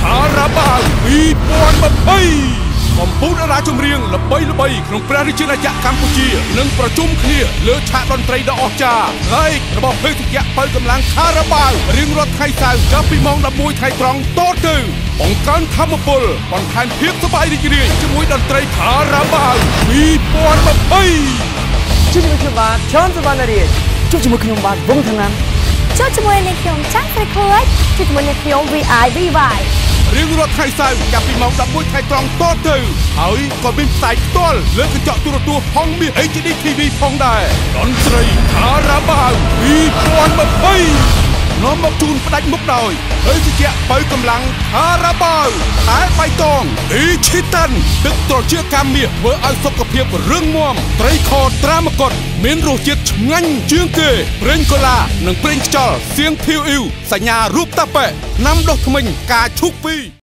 ขาราบาวปีปอนมาเพ่កំពុងតារាចម្រៀងល្បីក្នុងព្រះរាជាណាចក្រកម្ពុជានឹងប្រជុំគ្នាលើឆាកតន្ត្រីដ៏អស្ចារ្យហើយរបស់ភេសជ្ជៈបើកម្លាំងខារ៉ាបាវរៀងរាល់ថ្ងៃសៅរ៍ចាប់ពីម៉ោង 11 ថ្ងៃត្រង់តទៅបង្កើនធម៌ពលបន្ថែមភាពសប្បាយរីករាយជាមួយតន្ត្រីខារ៉ាបាវ2020 ជួយជាមួយខ្ញុំបាទឈុនសវណ្ណរាជជួយជាមួយខ្ញុំបាទវងឋាន័នជួយជាមួយនឹងខ្ញុំចាស់ស្រីខួយជួយជាមួយនឹងខ្ញុំ VI រៀងរាល់ថ្ងៃសៅរ៍ចាប់ពីម៉ោង 11 ថ្ងៃត្រង់តទៅហើយក៏មានផ្សាយផ្ទាល់លើកញ្ចក់ទូរទស្សន៍ហងមាស HD TV ផងដែរតន្ត្រីខារ៉ាបាវ2020នាំមកជូនផ្ដាច់មុខដោយភេសជ្ជៈបើកម្លាំងខារ៉ាបាវតែបៃតងអ៊ីឈីតាន់ទឹកត្រជាកាមាសធ្វើឲ្យសុខភាពរឹងមាំត្រីខត្រាមកុដមានរសជាតិឆ្ងាញ់ជាងគេប្រេងកូឡានិងប្រេងខ្យល់សៀងភីវអ៊ីវសញ្ញារូបតាប៉ែណាំដុសធ្មេញការឈូកពី